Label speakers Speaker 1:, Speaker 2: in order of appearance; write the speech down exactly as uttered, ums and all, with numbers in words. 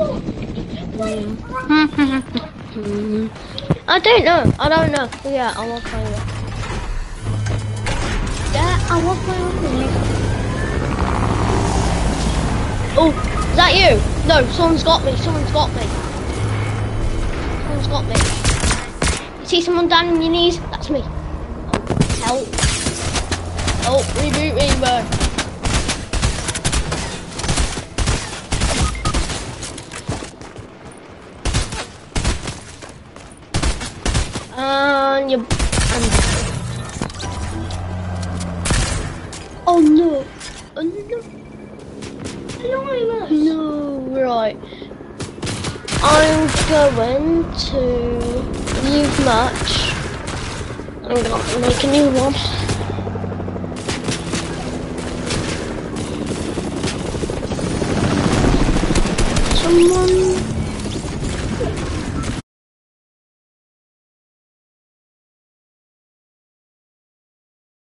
Speaker 1: I don't know. I don't know. Yeah, I will play it.
Speaker 2: Yeah, I will play with you.
Speaker 1: Oh, is that you? No, someone's got me. Someone's got me. Someone's got me. You see someone down on your knees? That's me. Oh, help. Oh, reboot me, man. And you. And oh no! Oh no!
Speaker 2: Anonymous.
Speaker 1: No, right. I'm going to leave match. I'm gonna make a new one.